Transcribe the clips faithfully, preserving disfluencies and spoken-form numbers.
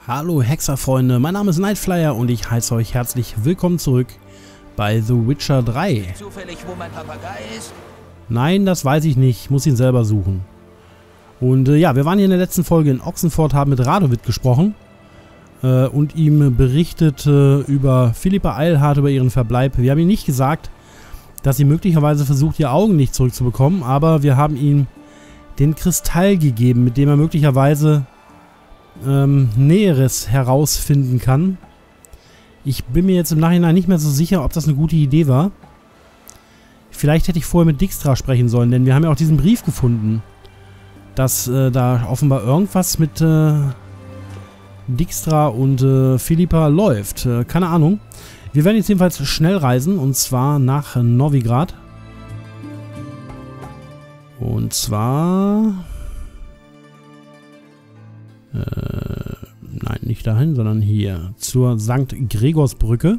Hallo Hexerfreunde, mein Name ist Nightflyer und ich heiße euch herzlich willkommen zurück bei The Witcher drei. Zufällig, wo mein Papagei ist? Nein, das weiß ich nicht, ich muss ihn selber suchen. Und äh, ja, wir waren hier in der letzten Folge in Oxenford, haben mit Radovid gesprochen äh, und ihm berichtet äh, über Philippa Eilhart, über ihren Verbleib. Wir haben ihm nicht gesagt, dass sie möglicherweise versucht, ihr Augenlicht zurückzubekommen, aber wir haben ihm den Kristall gegeben, mit dem er möglicherweise ähm, Näheres herausfinden kann. Ich bin mir jetzt im Nachhinein nicht mehr so sicher, ob das eine gute Idee war. Vielleicht hätte ich vorher mit Dijkstra sprechen sollen, denn wir haben ja auch diesen Brief gefunden, dass äh, da offenbar irgendwas mit äh, Dijkstra und äh, Philippa läuft. Äh, keine Ahnung. Wir werden jetzt jedenfalls schnell reisen, und zwar nach Novigrad. Und zwar... Äh, nein, nicht dahin, sondern hier, zur Sankt Gregorsbrücke.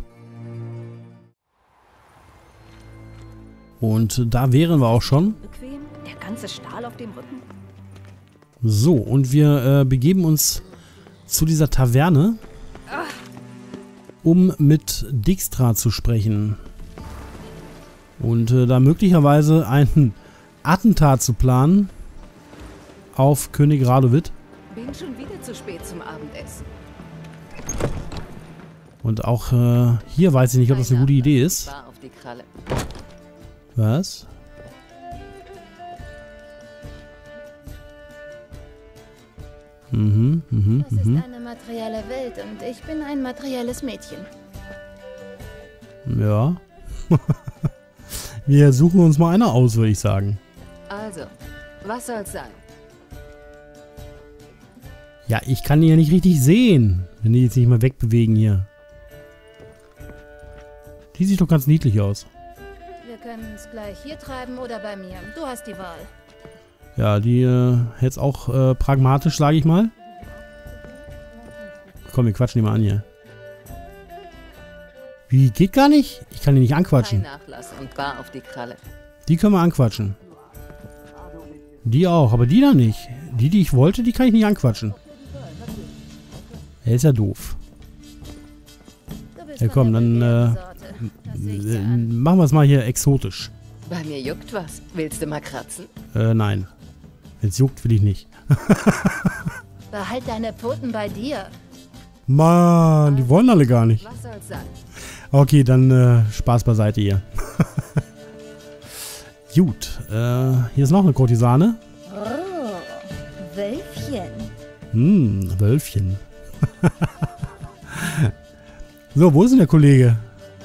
Und da wären wir auch schon. Bequem, der ganze Stahl auf dem Rücken. So, und wir äh, begeben uns zu dieser Taverne, um mit Dijkstra zu sprechen. Und äh, da möglicherweise ein Attentat zu planen auf König Radovid. Bin schon wieder zu spät zum Abendessen. Und auch äh, hier weiß ich nicht, ob das eine gute Idee ist. War auf die Kralle. Was? Mhm, mhm, Das mhm. ist eine materielle Welt und ich bin ein materielles Mädchen. Ja. Wir suchen uns mal einer aus, würde ich sagen. Also, was soll's sein? Ja, ich kann die ja nicht richtig sehen, wenn die jetzt nicht mal wegbewegen hier. Die sieht doch ganz niedlich aus. Wir können es gleich hier treiben oder bei mir. Du hast die Wahl. Ja, die äh, jetzt auch äh, pragmatisch, sage ich mal. Komm, wir quatschen die mal an hier. Wie, geht gar nicht? Ich kann die nicht anquatschen. Kein Nachlass und war auf die Kralle. Die können wir anquatschen. Die auch, aber die da nicht. Die, die ich wollte, die kann ich nicht anquatschen. Er ist ja doof. Du bist Ja von komm, der dann bewährten äh, Sorte. Das sehe ich dir äh, an. machen wir es mal hier exotisch. Bei mir juckt was. Willst du mal kratzen? Äh, nein. Wenn es juckt, will ich nicht. Behalt deine Pfoten bei dir. Mann, die wollen alle gar nicht. Was soll's sein? Okay, dann äh, Spaß beiseite hier. Gut, äh, hier ist noch eine Kurtisane. Oh, Wölfchen. Hm, Wölfchen. So, wo ist denn der Kollege?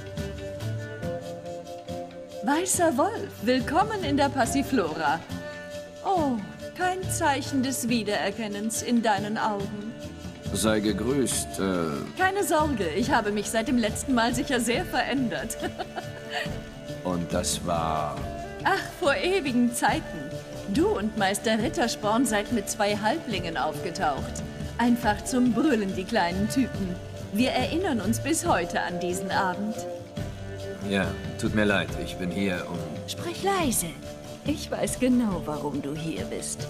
Weißer Wolf, willkommen in der Passiflora. Oh, kein Zeichen des Wiedererkennens in deinen Augen. Sei gegrüßt, äh, Keine Sorge, ich habe mich seit dem letzten Mal sicher sehr verändert. und das war... Ach, vor ewigen Zeiten. Du und Meister Rittersporn seid mit zwei Halblingen aufgetaucht. Einfach zum Brüllen, die kleinen Typen. Wir erinnern uns bis heute an diesen Abend. Ja, tut mir leid, ich bin hier, um... Sprich leise. Ich weiß genau, warum du hier bist.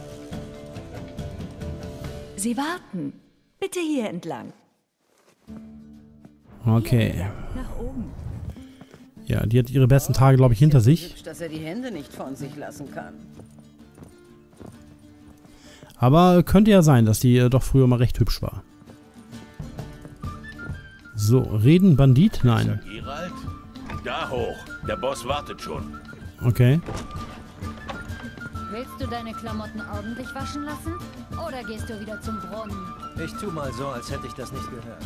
Sie warten. Bitte hier entlang. Okay. Nach oben. Ja, die hat ihre besten Tage, glaube ich, hinter sich. Hübsch, dass er die Hände nicht von sich lassen kann. Aber könnte ja sein, dass die äh, doch früher mal recht hübsch war. So, reden Bandit? Nein. Geralt? Da hoch. Der Boss wartet schon. Okay. Willst du deine Klamotten ordentlich waschen lassen? Oder gehst du wieder zum Brunnen? Ich tu mal so, als hätte ich das nicht gehört.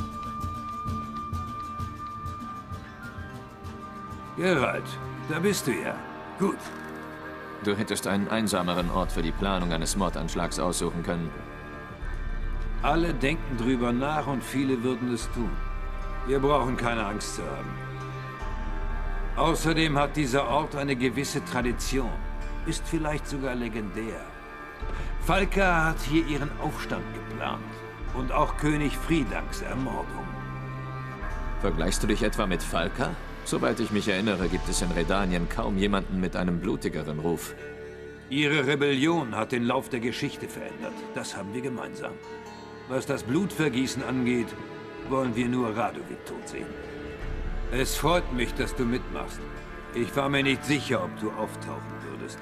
Geralt, da bist du ja. Gut. Du hättest einen einsameren Ort für die Planung eines Mordanschlags aussuchen können. Alle denken drüber nach und viele würden es tun. Wir brauchen keine Angst zu haben. Außerdem hat dieser Ort eine gewisse Tradition. Ist vielleicht sogar legendär. Falka hat hier ihren Aufstand geplant. Und auch König Friedanks Ermordung. Vergleichst du dich etwa mit Falka? Soweit ich mich erinnere, gibt es in Redanien kaum jemanden mit einem blutigeren Ruf. Ihre Rebellion hat den Lauf der Geschichte verändert. Das haben wir gemeinsam. Was das Blutvergießen angeht, wollen wir nur Radovid tot sehen. Es freut mich, dass du mitmachst. Ich war mir nicht sicher, ob du auftauchen würdest.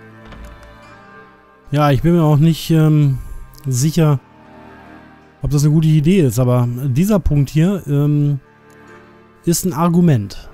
Ja, ich bin mir auch nicht ähm, sicher, ob das eine gute Idee ist, aber dieser Punkt hier ähm, ist ein Argument.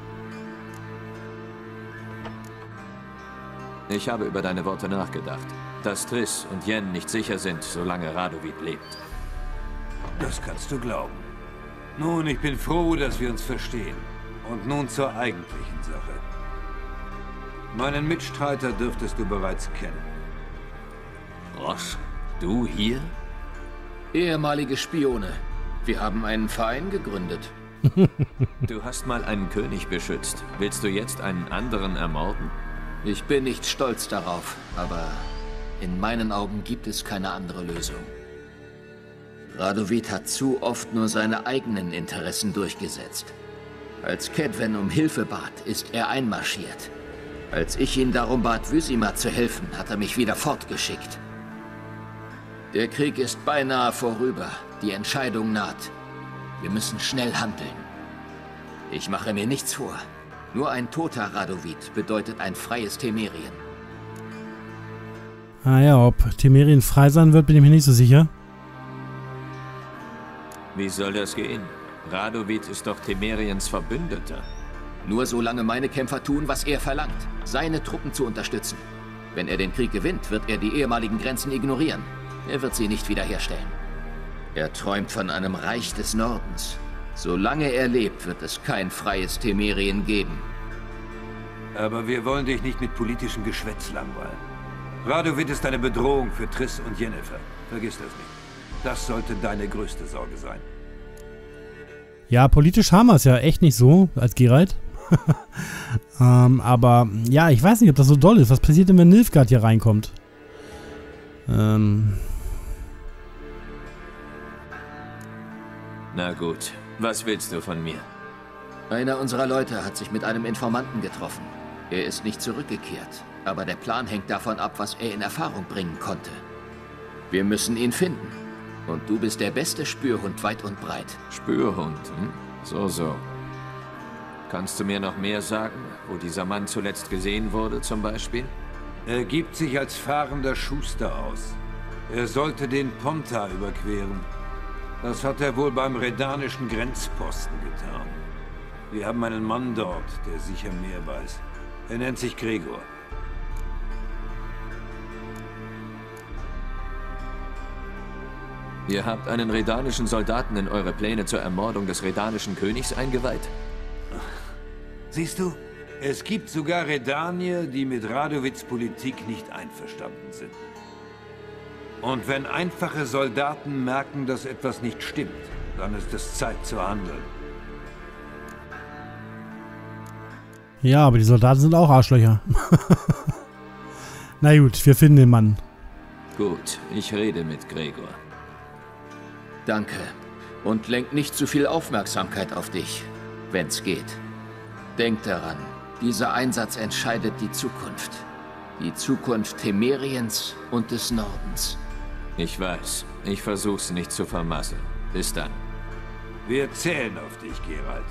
Ich habe über deine Worte nachgedacht. Dass Triss und Yen nicht sicher sind, solange Radovid lebt. Das kannst du glauben. Nun, ich bin froh, dass wir uns verstehen. Und nun zur eigentlichen Sache. Meinen Mitstreiter dürftest du bereits kennen. Roche, du hier? Ehemalige Spione. Wir haben einen Verein gegründet. Du hast mal einen König beschützt. Willst du jetzt einen anderen ermorden? Ich bin nicht stolz darauf, aber in meinen Augen gibt es keine andere Lösung. Radovid hat zu oft nur seine eigenen Interessen durchgesetzt. Als Kedwen um Hilfe bat, ist er einmarschiert. Als ich ihn darum bat, Wyzima zu helfen, hat er mich wieder fortgeschickt. Der Krieg ist beinahe vorüber. Die Entscheidung naht. Wir müssen schnell handeln. Ich mache mir nichts vor. Nur ein toter Radovid bedeutet ein freies Temerien. Ah ja, ob Temerien frei sein wird, bin ich mir nicht so sicher. Wie soll das gehen? Radovid ist doch Temeriens Verbündeter. Nur solange meine Kämpfer tun, was er verlangt, seine Truppen zu unterstützen. Wenn er den Krieg gewinnt, wird er die ehemaligen Grenzen ignorieren. Er wird sie nicht wiederherstellen. Er träumt von einem Reich des Nordens. Solange er lebt, wird es kein freies Temerien geben. Aber wir wollen dich nicht mit politischem Geschwätz langweilen. Radovid ist eine Bedrohung für Triss und Yennefer. Vergiss das nicht. Das sollte deine größte Sorge sein. Ja, politisch haben wir es ja echt nicht so, als Geralt. ähm, aber ja, ich weiß nicht, ob das so doll ist. Was passiert denn, wenn Nilfgaard hier reinkommt? Ähm... Na gut, was willst du von mir? Einer unserer Leute hat sich mit einem Informanten getroffen. Er ist nicht zurückgekehrt, aber der Plan hängt davon ab, was er in Erfahrung bringen konnte. Wir müssen ihn finden. Und du bist der beste Spürhund weit und breit. Spürhund, hm? So, so. Kannst du mir noch mehr sagen, wo dieser Mann zuletzt gesehen wurde, zum Beispiel? Er gibt sich als fahrender Schuster aus. Er sollte den Ponta überqueren. Das hat er wohl beim redanischen Grenzposten getan. Wir haben einen Mann dort, der sicher mehr weiß. Er nennt sich Gregor. Ihr habt einen redanischen Soldaten in eure Pläne zur Ermordung des redanischen Königs eingeweiht? Siehst du, es gibt sogar Redanier, die mit Radovids Politik nicht einverstanden sind. Und wenn einfache Soldaten merken, dass etwas nicht stimmt, dann ist es Zeit zu handeln. Ja, aber die Soldaten sind auch Arschlöcher. Na gut, wir finden den Mann. Gut, ich rede mit Gregor. Danke. Und lenk nicht zu viel Aufmerksamkeit auf dich, wenn's geht. Denk daran, dieser Einsatz entscheidet die Zukunft. Die Zukunft Temeriens und des Nordens. Ich weiß. Ich versuch's nicht zu vermasseln. Bis dann. Wir zählen auf dich, Geralt.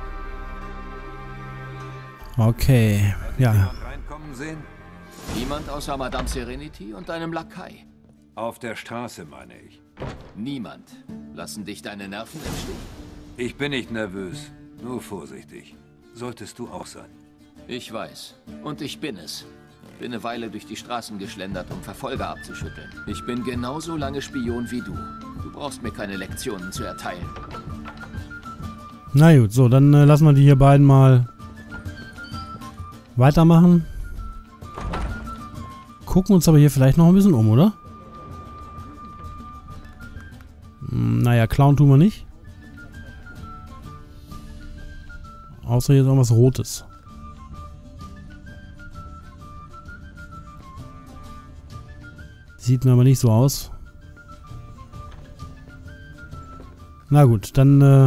Okay, ja. Jemand reinkommen sehen? Niemand außer Madame Serenity und einem Lakai. Auf der Straße, meine ich. Niemand. Lassen dich deine Nerven im Stich? Ich bin nicht nervös, nur vorsichtig. Solltest du auch sein. Ich weiß. Und ich bin es. Bin eine Weile durch die Straßen geschlendert, um Verfolger abzuschütteln. Ich bin genauso lange Spion wie du. Du brauchst mir keine Lektionen zu erteilen. Na gut, so, dann äh, lassen wir die hier beiden mal weitermachen. Gucken uns aber hier vielleicht noch ein bisschen um, oder? Hm, naja, klauen tun wir nicht. Außer hier ist irgendwas Rotes. Sieht mir aber nicht so aus. Na gut, dann äh,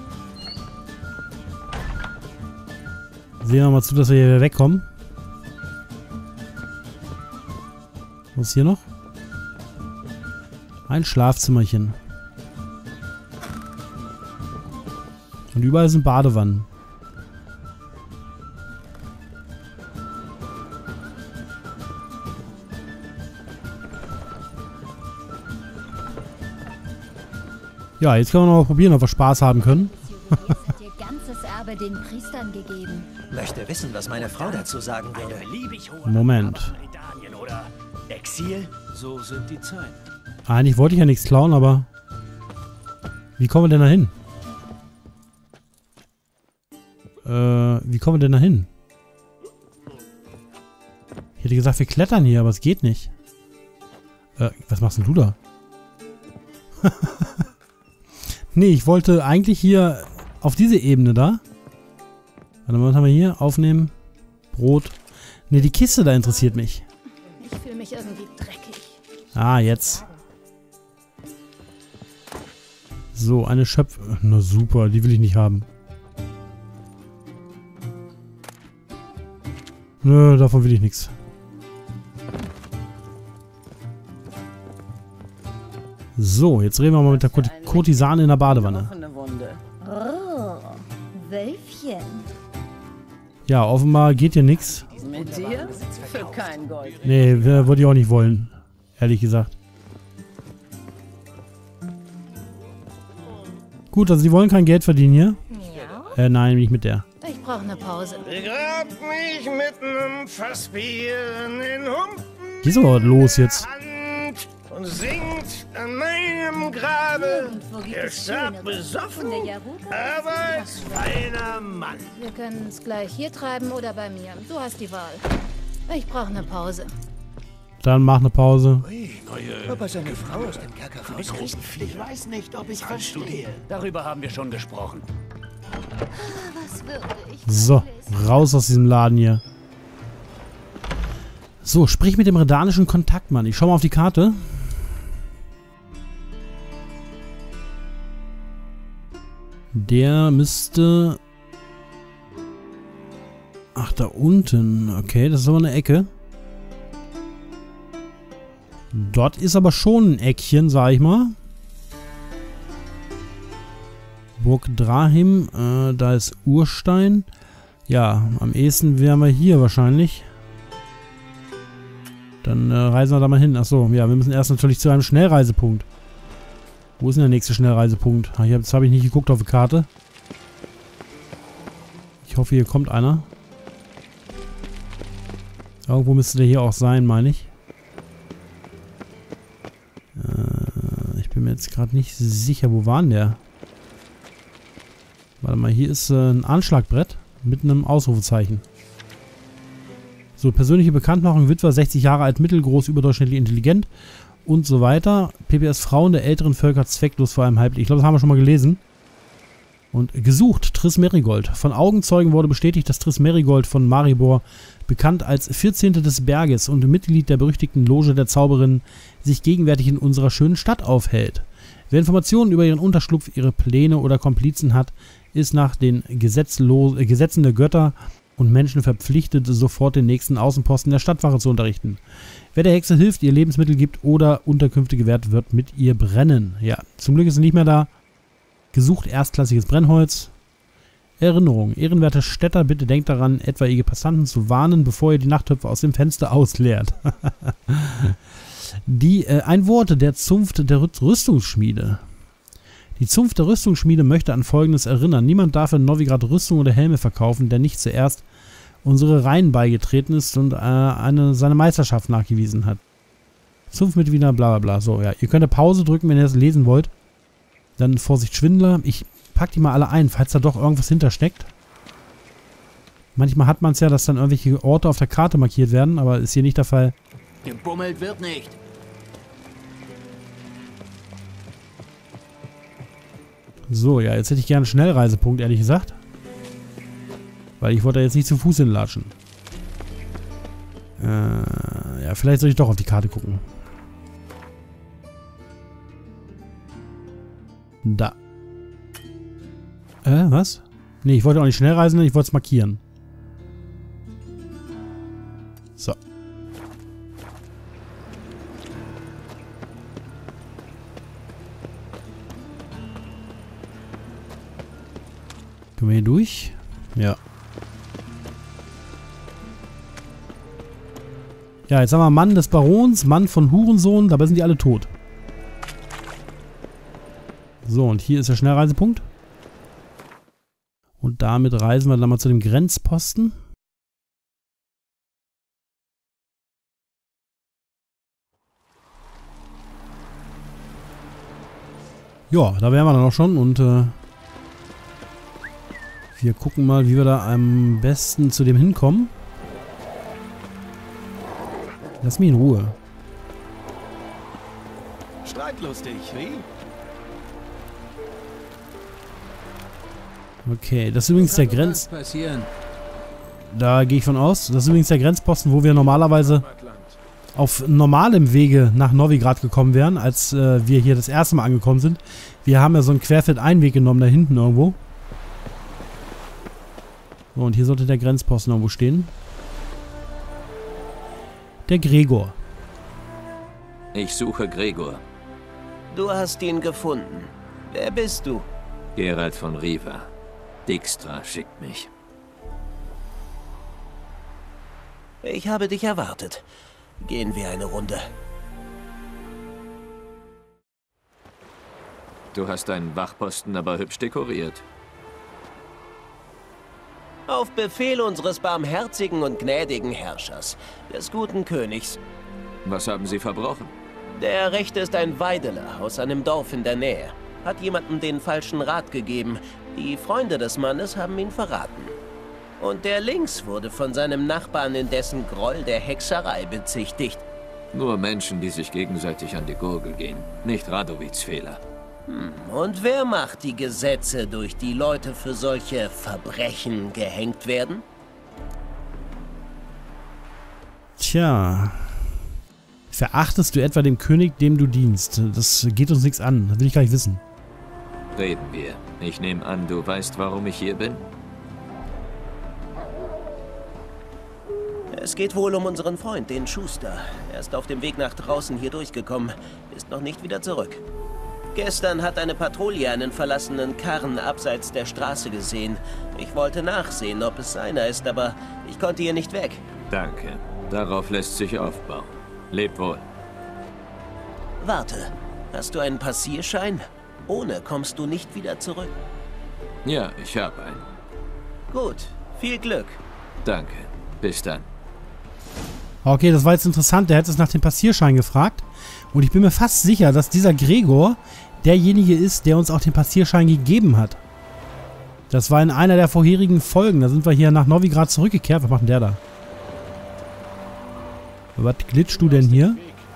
sehen wir mal zu, dass wir hier wegkommen. Was ist hier noch? Ein Schlafzimmerchen. Und überall sind Badewannen. Ja, jetzt können wir noch mal probieren, ob wir Spaß haben können. Hat ihr ganzes Erbe den Priestern gegeben. Möchte wissen, was meine Frau dazu sagen würde. Moment. Oder Exil? So sind die Zeiten. Eigentlich wollte ich ja nichts klauen, aber... Wie kommen wir denn da hin? Äh, wie kommen wir denn da hin? Ich hätte gesagt, wir klettern hier, aber es geht nicht. Äh, was machst denn du da? Nee, ich wollte eigentlich hier auf diese Ebene da. Warte mal, was haben wir hier? Aufnehmen. Brot. Ne, die Kiste da interessiert mich. Ich fühle mich irgendwie dreckig. Ah, jetzt. So, eine Schöpf... Na super, die will ich nicht haben. Nö, davon will ich nichts. So, jetzt reden wir mal mit der Kurt Kurtisane in der Badewanne. Offene Wunde. Oh, Wölfchen. Ja, offenbar geht hier nichts. Mit dir? Für kein Gold. Nee, wir- würde ich auch nicht wollen. Ehrlich gesagt. Gut, also die wollen kein Geld verdienen hier. Ja? Äh, nein, nicht mit der. Ich brauche eine Pause. Begrab mich mit nem Fassbier in den Humpen. Die ist aber los jetzt. Hand und singt an meinem Grabe. Irgendwo gibt Er es starb schönere. besoffen, In der Jaruga? aber als feiner Mann. Wir können es gleich hier treiben oder bei mir. Du hast die Wahl. Ich brauche eine Pause. Dann mach eine Pause. Ob er seine Frau aus dem Kerker rauskriegt? Ich weiß nicht, ob ich verstehe. Darüber haben wir schon gesprochen. Was würde ich... So, raus aus diesem Laden hier. So, sprich mit dem redanischen Kontaktmann. Ich schau mal auf die Karte. Der müsste... Ach, da unten. Okay, das ist aber eine Ecke. Dort ist aber schon ein Eckchen, sag ich mal. Burg Drahim, äh, da ist Urstein. Ja, am ehesten wären wir hier wahrscheinlich. Dann äh, reisen wir da mal hin. Achso, ja, wir müssen erst natürlich zu einem Schnellreisepunkt. Wo ist denn der nächste Schnellreisepunkt? Ach, jetzt habe ich nicht geguckt auf die Karte. Ich hoffe, hier kommt einer. Irgendwo müsste der hier auch sein, meine ich. Äh, ich bin mir jetzt gerade nicht sicher, wo war denn der? Warte mal, hier ist äh, ein Anschlagbrett mit einem Ausrufezeichen. So, persönliche Bekanntmachung, Witwer, sechzig Jahre alt, mittelgroß, überdurchschnittlich intelligent und so weiter. P P S Frauen der älteren Völker zwecklos, vor allem halblich. Ich glaube, das haben wir schon mal gelesen. Und gesucht, Triss Merigold. Von Augenzeugen wurde bestätigt, dass Triss Merigold von Maribor, bekannt als Vierzehnte des Berges und Mitglied der berüchtigten Loge der Zauberinnen, sich gegenwärtig in unserer schönen Stadt aufhält. Wer Informationen über ihren Unterschlupf, ihre Pläne oder Komplizen hat, ist nach den Gesetzlo- äh, Gesetzen der Götter und Menschen verpflichtet, sofort den nächsten Außenposten der Stadtwache zu unterrichten. Wer der Hexe hilft, ihr Lebensmittel gibt oder Unterkünfte gewährt, wird mit ihr brennen. Ja, zum Glück ist sie nicht mehr da. Gesucht erstklassiges Brennholz. Erinnerung. Ehrenwerte Städter, bitte denkt daran, etwaige Passanten zu warnen, bevor ihr die Nachttöpfe aus dem Fenster ausleert. Die, äh, ein Wort der Zunft der Rüst- Rüstungsschmiede. Die Zunft der Rüstungsschmiede möchte an Folgendes erinnern. Niemand darf in Novigrad Rüstung oder Helme verkaufen, der nicht zuerst unsere Reihen beigetreten ist und äh, eine, seine Meisterschaft nachgewiesen hat. Zunftmitglieder, bla bla bla. So, ja. Ihr könnt eine Pause drücken, wenn ihr das lesen wollt. Dann Vorsicht Schwindler. Ich pack die mal alle ein, falls da doch irgendwas hintersteckt. Manchmal hat man es ja, dass dann irgendwelche Orte auf der Karte markiert werden, aber ist hier nicht der Fall. Gebummelt wird nicht. So, ja, jetzt hätte ich gerne einen Schnellreisepunkt, ehrlich gesagt. Weil ich wollte da jetzt nicht zu Fuß hinlatschen. Äh, ja, vielleicht soll ich doch auf die Karte gucken. Da. Äh, was? Nee, ich wollte auch nicht schnell reisen, ich wollte es markieren. So. Können wir hier durch? Ja. Ja, jetzt haben wir Mann des Barons, Mann von Hurensohn, dabei sind die alle tot. So, und hier ist der Schnellreisepunkt. Und damit reisen wir dann mal zu dem Grenzposten. Ja, da wären wir dann auch schon und äh, wir gucken mal, wie wir da am besten zu dem hinkommen. Lass mich in Ruhe. Streitlustig, wie? Okay, das ist übrigens der Grenz... Da gehe ich von aus. Das ist übrigens der Grenzposten, wo wir normalerweise auf normalem Wege nach Novigrad gekommen wären, als äh, wir hier das erste Mal angekommen sind. Wir haben ja so einen Querfeld-Einweg genommen, da hinten irgendwo. So, und hier sollte der Grenzposten irgendwo stehen. Der Gregor. Ich suche Gregor. Du hast ihn gefunden. Wer bist du? Geralt von Riva. Dijkstra schickt mich. Ich habe dich erwartet. Gehen wir eine Runde. Du hast deinen Wachposten aber hübsch dekoriert. Auf Befehl unseres barmherzigen und gnädigen Herrschers, des guten Königs. Was haben Sie verbrochen? Der Rechte ist ein Weideler aus einem Dorf in der Nähe. Hat jemandem den falschen Rat gegeben. Die Freunde des Mannes haben ihn verraten. Und der Links wurde von seinem Nachbarn in dessen Groll der Hexerei bezichtigt. Nur Menschen, die sich gegenseitig an die Gurgel gehen. Nicht Radovids Fehler. Hm. Und wer macht die Gesetze, durch die Leute für solche Verbrechen gehängt werden? Tja. Verachtest du etwa den König, dem du dienst? Das geht uns nichts an. Das will ich gar nicht wissen. Reden wir. Ich nehme an, du weißt, warum ich hier bin? Es geht wohl um unseren Freund, den Schuster. Er ist auf dem Weg nach draußen hier durchgekommen, ist noch nicht wieder zurück. Gestern hat eine Patrouille einen verlassenen Karren abseits der Straße gesehen. Ich wollte nachsehen, ob es seiner ist, aber ich konnte hier nicht weg. Danke. Darauf lässt sich aufbauen. Leb wohl. Warte, hast du einen Passierschein? Ohne kommst du nicht wieder zurück. Ja, ich habe einen. Gut, viel Glück. Danke. Bis dann. Okay, das war jetzt interessant. Der hat es nach dem Passierschein gefragt. Und ich bin mir fast sicher, dass dieser Gregor derjenige ist, der uns auch den Passierschein gegeben hat. Das war in einer der vorherigen Folgen. Da sind wir hier nach Novigrad zurückgekehrt. Was macht denn der da? Was glitschst du denn hier?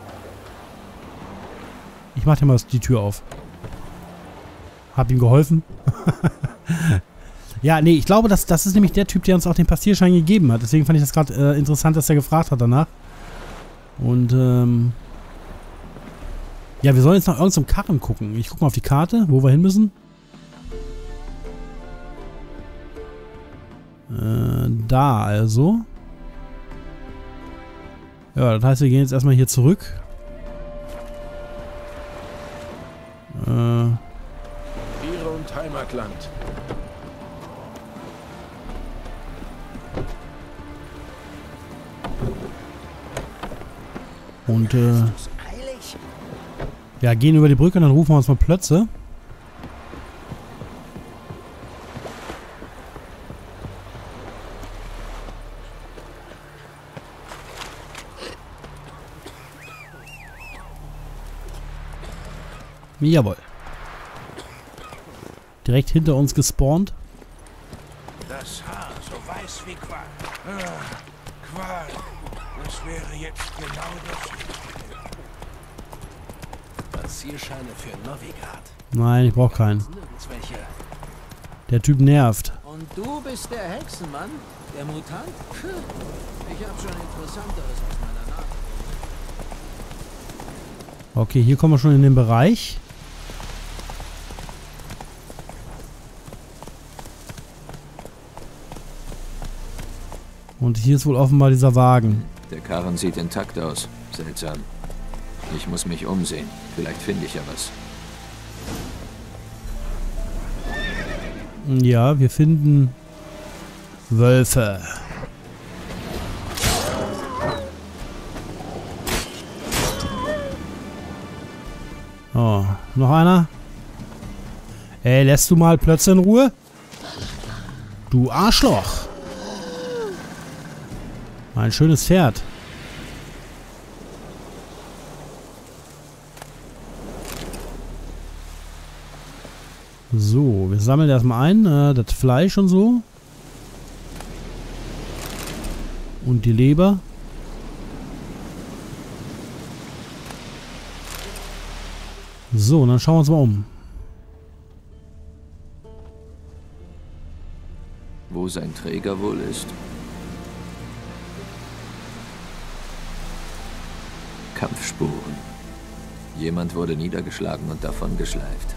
Ich mach dir mal die Tür auf. Hab ihm geholfen. Ja, nee, ich glaube, das, das ist nämlich der Typ, der uns auch den Passierschein gegeben hat. Deswegen fand ich das gerade äh, interessant, dass er gefragt hat danach. Und, ähm... ja, wir sollen jetzt nach irgendeinem Karren gucken. Ich gucke mal auf die Karte, wo wir hin müssen. Äh, da also. Ja, das heißt, wir gehen jetzt erstmal hier zurück. Äh... Ihre und Heimatland. Und, äh... ja, gehen über die Brücke und dann rufen wir uns mal Plötze. Jawohl. Direkt hinter uns gespawnt. Das Haar, so weiß wie Qual. Ah, Qual. Das wäre jetzt genau das. Passierscheine für Novigrad. Nein, ich brauche keinen. Der Typ nervt. Und du bist der Hexenmann? Der Mutant? Ich hab schon Interessanteres auf meiner Nase. Okay, hier kommen wir schon in den Bereich. Und hier ist wohl offenbar dieser Wagen. Der Karren sieht intakt aus. Seltsam. Ich muss mich umsehen. Vielleicht finde ich ja was. Ja, wir finden Wölfe. Oh, noch einer? Ey, lässt du mal Plötze in Ruhe? Du Arschloch. Ein schönes Pferd. So, wir sammeln erstmal ein, äh, das Fleisch und so. Und die Leber. So, und dann schauen wir uns mal um. Wo sein Träger wohl ist? Kampfspuren. Jemand wurde niedergeschlagen und davon geschleift.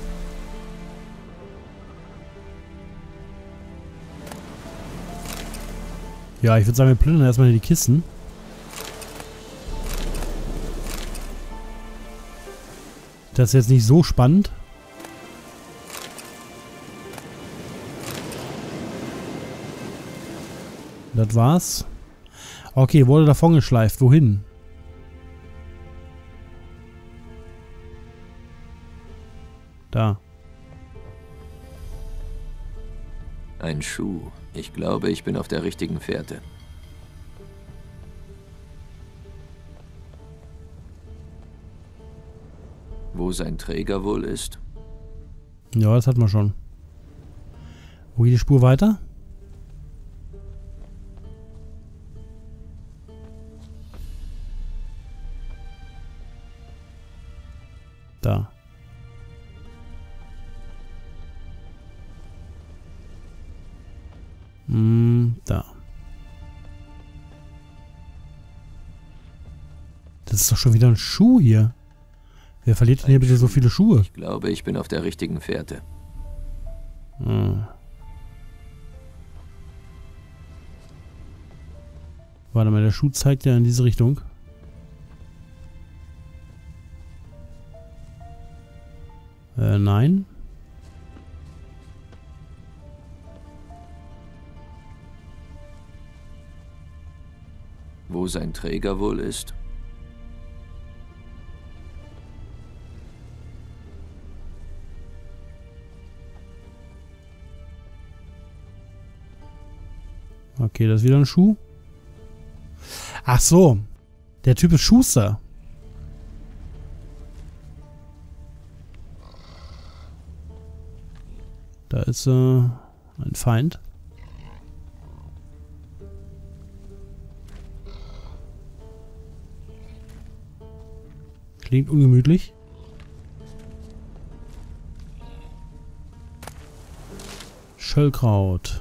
Ja, ich würde sagen, wir plündern erstmal die Kisten. Das ist jetzt nicht so spannend. Das war's. Okay, wurde davon geschleift. Wohin? Da. Ein Schuh. Ich glaube, ich bin auf der richtigen Fährte. Wo sein Träger wohl ist? Ja, das hatten wir schon. Wo geht die Spur weiter? Da. Hm, da. Das ist doch schon wieder ein Schuh hier. Wer verliert denn hier bitte so viele Schuhe? Ich glaube, ich bin auf der richtigen Fährte. Hm. Warte mal, der Schuh zeigt ja in diese Richtung. Äh, nein. Wo sein Träger wohl ist? Okay, das ist wieder ein Schuh. Ach so. Der Typ ist Schuster. Da ist äh, ein Feind. Klingt ungemütlich. Schöllkraut.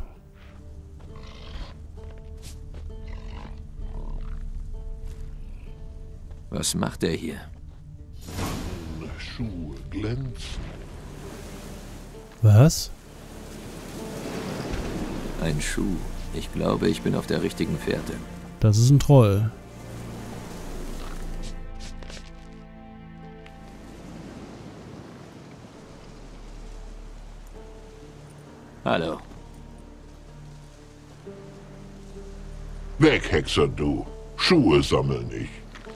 Was macht er hier? Schuhe glänzen. Was? Ein Schuh. Ich glaube, ich bin auf der richtigen Fährte. Das ist ein Troll. Hallo. Weg, Hexer, du. Schuhe sammeln ich.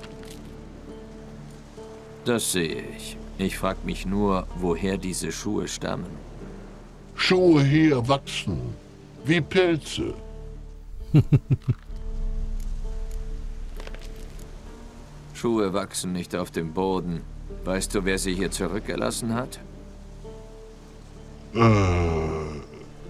Das sehe ich. Ich frage mich nur, woher diese Schuhe stammen. Schuhe hier wachsen. Wie Pilze. Schuhe wachsen nicht auf dem Boden. Weißt du, wer sie hier zurückgelassen hat? Äh, äh,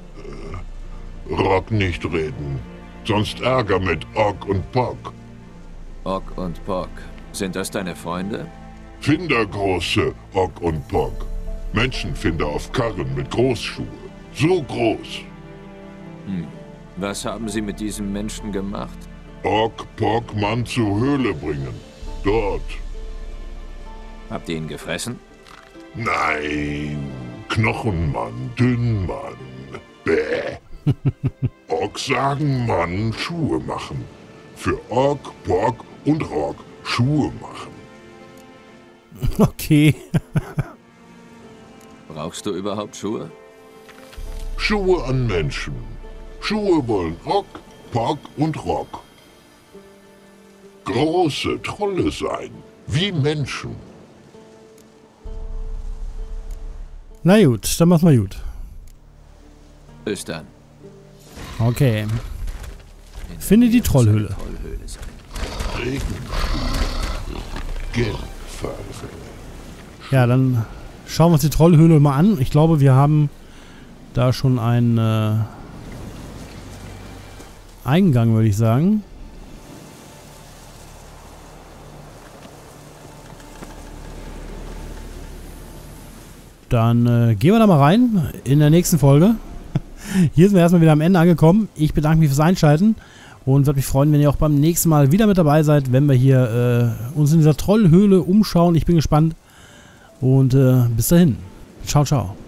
Rock nicht reden. Sonst Ärger mit Ork und Pock. Ork und Pock. Sind das deine Freunde? Findergroße Ork und Pock. Menschenfinder auf Karren mit Großschuhe. So groß. Hm. Was haben sie mit diesem Menschen gemacht? Ork, Pock, Mann zur Höhle bringen. Dort. Habt ihr ihn gefressen? Nein. Knochenmann, Dünnmann. Bäh. Ork sagen Mann, Schuhe machen. Für Ork, Pock und Rock Schuhe machen. Okay. Brauchst du überhaupt Schuhe? Schuhe an Menschen. Schuhe wollen Rock, Pock und Rock. Große Trolle sein, wie Menschen. Na gut, dann mach's mal gut. Bis dann. Okay. Finde die Trollhöhle. Ja, dann schauen wir uns die Trollhöhle mal an. Ich glaube, wir haben da schon einen äh, Eingang, würde ich sagen. Dann äh, gehen wir da mal rein in der nächsten Folge. Hier sind wir erstmal wieder am Ende angekommen. Ich bedanke mich fürs Einschalten und würde mich freuen, wenn ihr auch beim nächsten Mal wieder mit dabei seid, wenn wir hier äh, uns in dieser Trollhöhle umschauen. Ich bin gespannt und äh, bis dahin. Ciao, ciao.